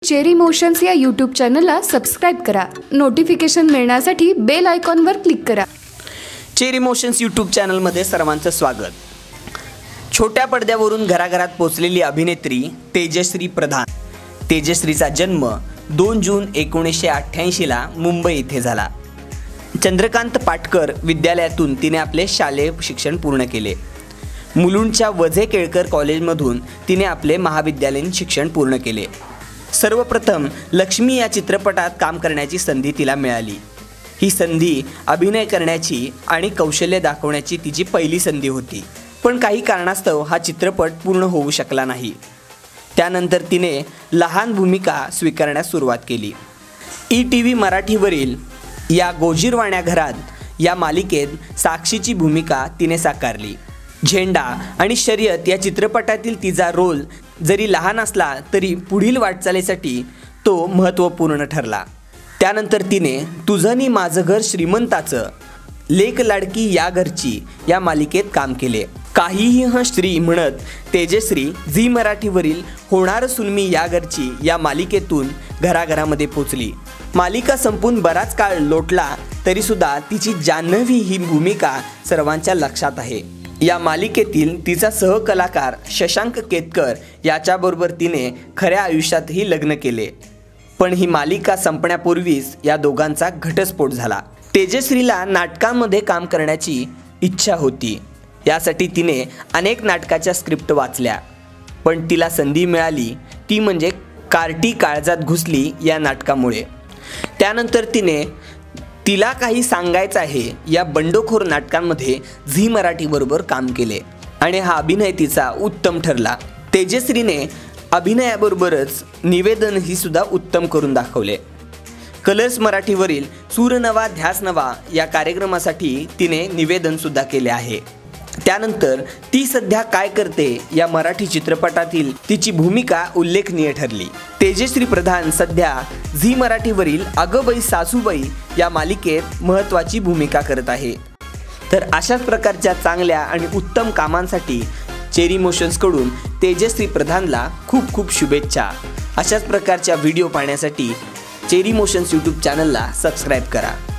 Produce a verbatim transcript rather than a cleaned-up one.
Cherry Motions या YouTube चॅनलला subscribe करा। नोटिफिकेशन मिळण्यासाठी बेल आयकॉनवर क्लिक करा। चेरी मोशन्स यूट्यूब चॅनलमध्ये सर्वांचं स्वागत। छोट्या पडद्यावरून घराघरात पोहोचलेली अभिनेत्री तेजश्री प्रधान। तेजश्रीचा जन्म दोन जून एकोणीसशे अठ्ठ्याऐंशी ला मुंबई येथे झाला। चंद्रकांत पाटकर विद्यालयातून तिने आपले शालेय शिक्षण पूर्ण केले। मुलुंडच्या वझे केळकर कॉलेजमधून तिने आपले महाविद्यालयीन शिक्षण पूर्ण केले। सर्वप्रथम लक्ष्मी या चित्रपटात काम करण्याची संधी तिला मिळाली। ही संधी अभिनय करण्याची आणि कौशल्य दाखवण्याची तिची पहिली संधी होती, पण काही कारणास्तव हा चित्रपट पूर्ण होऊ शकला नाही। त्यानंतर तिने लहान भूमिका स्वीकारण्यास सुरुवात केली। ई टी व्ही मराठीवरील या गोजीरवाण्या घरात या मालिकेत साक्षीची भूमिका तिने साकारली। झेंडा आणि शर्यत या चित्रपटातील तिचा रोल जरी लहान असला तरी पुढील वाटचालीसाठी तो महत्त्वपूर्ण ठरला। त्यानंतर तिने तुझं नी माझं घर श्रीमंताचं, लेक लाडकी या घरची या मालिकेत काम केले। काहीही ह श्री म्हणत तेजश्री झी मराठीवरील होणार सुनमी या घरची या मालिकेतून घराघरामध्ये पोचली। मालिका संपून बराच काळ लोटला तरीसुद्धा तिची जान्हवी ही भूमिका सर्वांच्या लक्षात आहे। या मालिकेतील तिचा सहकलाकार शशांक केतकर याच्याबरोबर तिने खऱ्या आयुष्यातही लग्न केले, पण ही मालिका संपण्यापूर्वीच या दोघांचा घटस्फोट झाला। तेजश्रीला नाटकांमध्ये काम करण्याची इच्छा होती, यासाठी तिने अनेक नाटकाच्या स्क्रिप्ट वाचल्या, पण तिला संधी मिळाली ती म्हणजे कार्टी काळजात घुसली या नाटकामुळे। त्यानंतर तिने तिला काही सांगायचं आहे या बंडखोर नाटकांमध्ये झी मराठीबरोबर काम केले आणि हा अभिनय तिचा उत्तम ठरला। तेजश्रीने अभिनयाबरोबरच निवेदन ही सुद्धा उत्तम करून दाखवले। कलर्स मराठीवरील सूर नवा ध्यास नवा या कार्यक्रमासाठी तिने निवेदन सुद्धा केले आहे। त्यानंतर ती सध्या काय करते या मराठी चित्रपटातील तिची भूमिका उल्लेखनीय ठरली। तेजश्री प्रधान सध्या झी मराठीवरील अगबाई सासूबाई या मालिकेत महत्त्वाची भूमिका करत आहे। तर अशाच प्रकारच्या चांगल्या आणि उत्तम कामांसाठी चेरी मोशन्सकडून तेजश्री प्रधानला खूप खूप शुभेच्छा। अशाच प्रकारच्या व्हिडिओ पाहण्यासाठी चेरी मोशन्स यूट्यूब चॅनलला सबस्क्राईब करा।